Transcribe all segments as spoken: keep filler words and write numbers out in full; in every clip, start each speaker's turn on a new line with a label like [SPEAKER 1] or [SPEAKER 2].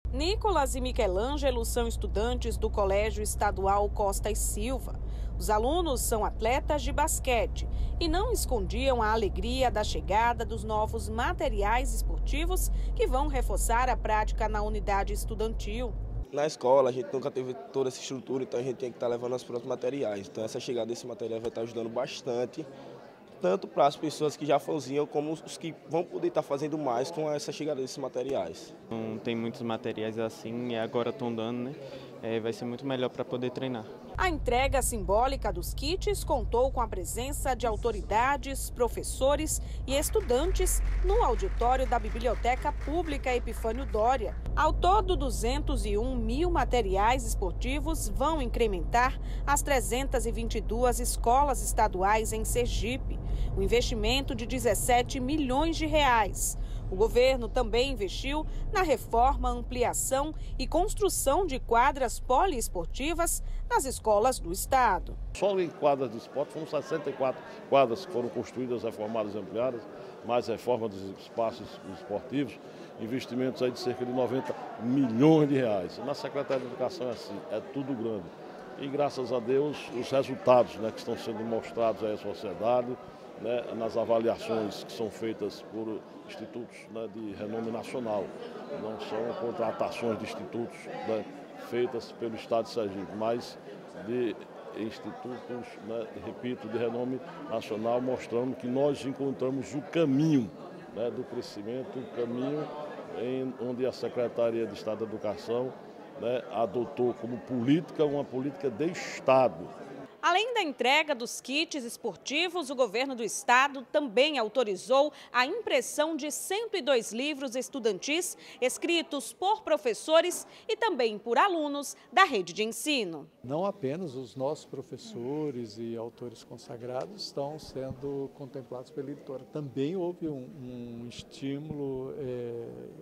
[SPEAKER 1] Nicolas e Michelangelo são estudantes do Colégio Estadual Costa e Silva. Os alunos são atletas de basquete e não escondiam a alegria da chegada dos novos materiais esportivos que vão reforçar a prática na unidade estudantil.
[SPEAKER 2] Na escola a gente nunca teve toda essa estrutura, então a gente tem que estar levando os próprios materiais. Então essa chegada desse material vai estar ajudando bastante, tanto para as pessoas que já faziam, como os que vão poder estar fazendo mais com essa chegada desses materiais.
[SPEAKER 3] Não tem muitos materiais assim e agora estão dando, né? É, vai ser muito melhor para poder treinar.
[SPEAKER 1] A entrega simbólica dos kits contou com a presença de autoridades, professores e estudantes no auditório da Biblioteca Pública Epifânio Doria. Ao todo, duzentos e um mil materiais esportivos vão incrementar as trezentas e vinte e duas escolas estaduais em Sergipe. Um investimento de dezessete milhões de reais. O governo também investiu na reforma, ampliação e construção de quadras poliesportivas nas escolas do estado.
[SPEAKER 4] Só em quadras de esporte foram sessenta e quatro quadras que foram construídas, reformadas e ampliadas, mais reforma dos espaços esportivos, investimentos aí de cerca de noventa milhões de reais. Na Secretaria de Educação é assim, é tudo grande. E graças a Deus os resultados, né, que estão sendo mostrados aí à sociedade, né, nas avaliações que são feitas por institutos, né, de renome nacional. Não são contratações de institutos, né, feitas pelo Estado de Sergipe, mas de institutos, né, repito, de renome nacional, mostrando que nós encontramos o caminho, né, do crescimento, o caminho em onde a Secretaria de Estado da Educação, né, adotou como política uma política de Estado.
[SPEAKER 1] Além da entrega dos kits esportivos, o governo do estado também autorizou a impressão de cento e dois livros estudantis escritos por professores e também por alunos da rede de ensino.
[SPEAKER 5] Não apenas os nossos professores e autores consagrados estão sendo contemplados pela editora. Também houve um, um estímulo é,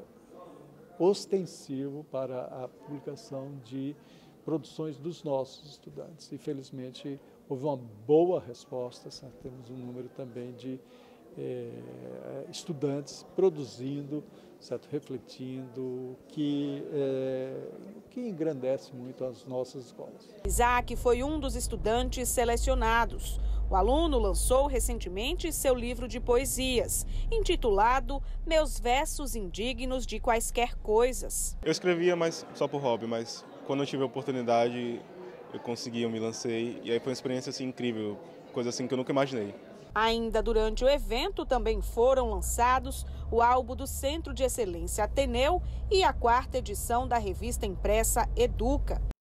[SPEAKER 5] ostensivo para a publicação de produções dos nossos estudantes. E, felizmente, houve uma boa resposta. Certo? Temos um número também de é, estudantes produzindo, certo? Refletindo, que, é, que engrandece muito as nossas escolas.
[SPEAKER 1] Isaac foi um dos estudantes selecionados. O aluno lançou recentemente seu livro de poesias, intitulado Meus Versos Indignos de Quaisquer Coisas.
[SPEAKER 6] Eu escrevia mas só por hobby, mas quando eu tive a oportunidade, eu consegui, eu me lancei. E aí foi uma experiência assim, incrível, coisa assim que eu nunca imaginei.
[SPEAKER 1] Ainda durante o evento também foram lançados o álbum do Centro de Excelência Ateneu e a quarta edição da revista impressa Educa.